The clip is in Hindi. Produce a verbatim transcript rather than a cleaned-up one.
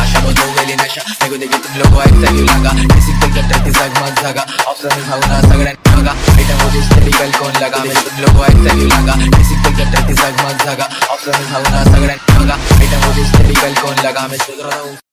शमो जो गेली नशा मेगो देखी तुम लोगो ऐसा क्यों लगा डिसिप्लिन कट्टर की जगमग जगा ऑप्शन में भावना सगळ्यांनी बघा आयटम मध्ये हिस्टेरिकल कोण लगा तुम लोगो ऐसा क्यों लगा डिसिप्लिन कट्टर की जगमग जगा ऑप्शन में भावना सगळ्यांनी बघा आयटम मध्ये हिस्टेरिकल कोण लगा मैं सोच रहा हूँ